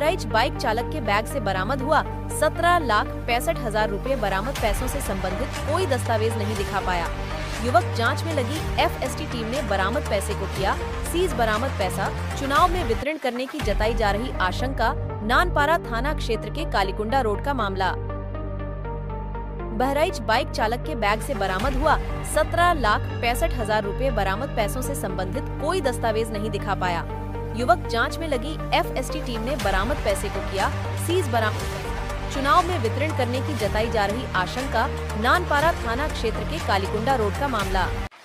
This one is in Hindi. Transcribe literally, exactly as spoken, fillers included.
बहराइच बाइक चालक के बैग से बरामद हुआ सत्रह लाख पैंसठ हजार रूपए। बरामद पैसों से संबंधित कोई दस्तावेज नहीं दिखा पाया। युवक जांच में लगी एफ एस टी टीम ने बरामद पैसे को किया सीज। बरामद पैसा चुनाव में वितरण करने की जताई जा रही आशंका। नानपारा थाना क्षेत्र के कालीकुंडा रोड का मामला। बहराइच बाइक चालक के बैग से बरामद हुआ सत्रह लाख पैंसठ हजार रूपए। बरामद पैसों से संबंधित कोई दस्तावेज नहीं दिखा पाया। युवक जांच में लगी एफ एस टी टीम ने बरामद पैसे को किया सीज। बरामद चुनाव में वितरण करने की जताई जा रही आशंका। नानपारा थाना क्षेत्र के कालीकुंडा रोड का मामला।